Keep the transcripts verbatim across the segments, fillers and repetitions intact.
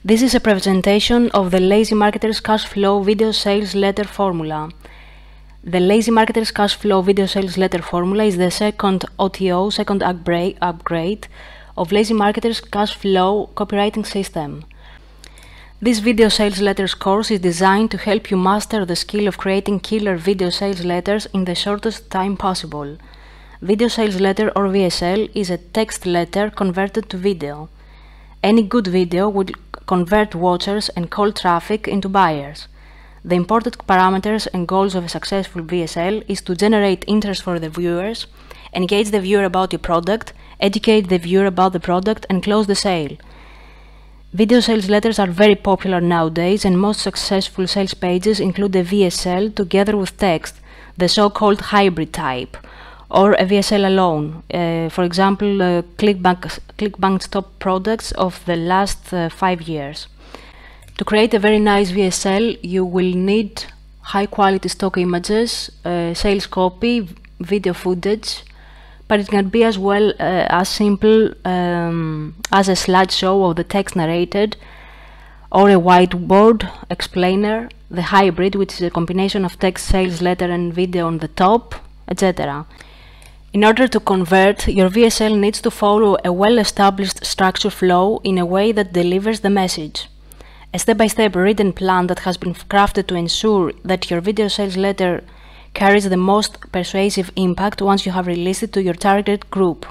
This is a presentation of the Lazy Marketer's Cash Flow Video Sales Letter Formula. The Lazy Marketer's Cash Flow Video Sales Letter Formula is the second O T O, second upgrade of Lazy Marketer's Cash Flow copywriting system. This video sales letters course is designed to help you master the skill of creating killer video sales letters in the shortest time possible. Video sales letter, or V S L, is a text letter converted to video. Any good video would convert watchers and cold traffic into buyers. The important parameters and goals of a successful V S L is to generate interest for the viewers, engage the viewer about your product, educate the viewer about the product, and close the sale. Video sales letters are very popular nowadays, and most successful sales pages include a V S L together with text, the so-called hybrid type, or a V S L alone. Uh, for example, uh, clickbank, clickbank's top products of the last uh, five years. To create a very nice V S L, you will need high-quality stock images, uh, sales copy, video footage, but it can be as well uh, as simple um, as a slideshow of the text narrated, or a whiteboard explainer, the hybrid, which is a combination of text, sales letter and video on the top, et cetera. In order to convert, your V S L needs to follow a well-established structure flow in a way that delivers the message. A step-by-step written plan that has been crafted to ensure that your video sales letter carries the most persuasive impact once you have released it to your target group.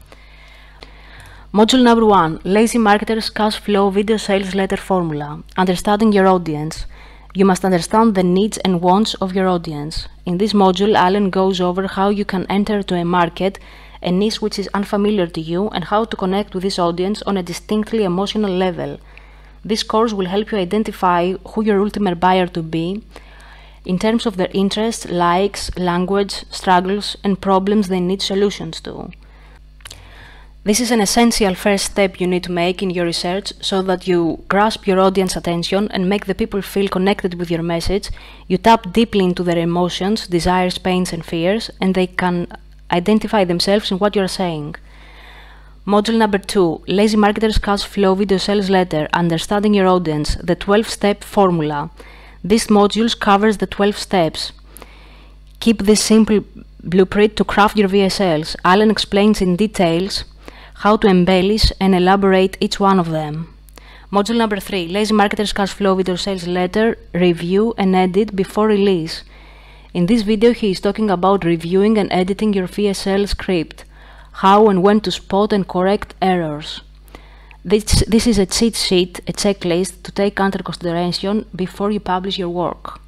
Module number one, Lazy Marketer's Cash Flow Video Sales Letter Formula. Understanding your audience. You must understand the needs and wants of your audience. In this module, Alan goes over how you can enter to a market, a niche which is unfamiliar to you, and how to connect with this audience on a distinctly emotional level. This course will help you identify who your ultimate buyer to be in terms of their interests, likes, language, struggles, and problems they need solutions to. This is an essential first step you need to make in your research so that you grasp your audience attention and make the people feel connected with your message. You tap deeply into their emotions, desires, pains, and fears, and they can identify themselves in what you are saying. Module number two, Lazy Marketer's Cash Flow Video Sales Letter, Understanding Your Audience, the twelve-step formula. This module covers the twelve steps. Keep this simple blueprint to craft your V S Ls. Alan explains in details how to embellish and elaborate each one of them. Module number three, Lazy Marketer's Cash Flow Video Sales Letter, Review and Edit Before Release. In this video, he is talking about reviewing and editing your V S L script, how and when to spot and correct errors. This, this is a cheat sheet, a checklist to take under consideration before you publish your work.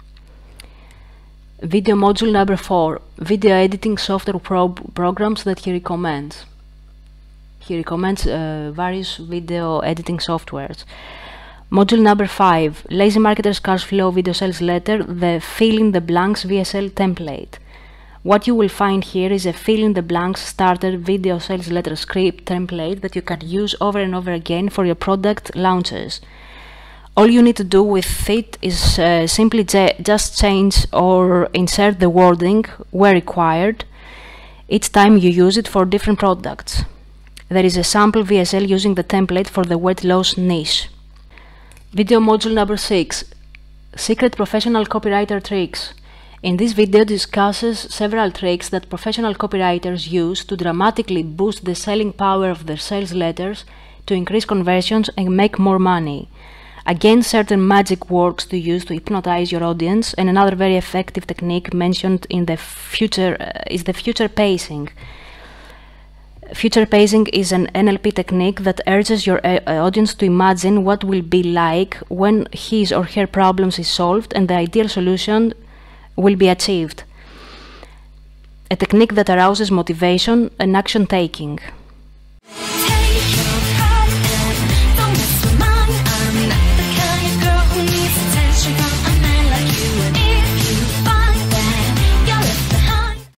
Video module number four, Video Editing Software pro programs that he recommends. He recommends uh, various video editing softwares. Module number five, Lazy Marketer's Cash Flow Video Sales Letter, the Fill in the Blanks V S L template. What you will find here is a fill in the blanks starter video sales letter script template that you can use over and over again for your product launches. All you need to do with it is uh, simply just change or insert the wording where required each time you use it for different products. There is a sample V S L using the template for the weight loss niche. Video module number six, Secret Professional Copywriter Tricks. In this video discusses several tricks that professional copywriters use to dramatically boost the selling power of their sales letters, to increase conversions and make more money. Again, certain magic words to use to hypnotize your audience, and another very effective technique mentioned in the future uh, is the future pacing. Future pacing is an N L P technique that urges your uh, audience to imagine what will be like when his or her problems is solved and the ideal solution will be achieved. A technique that arouses motivation and action taking.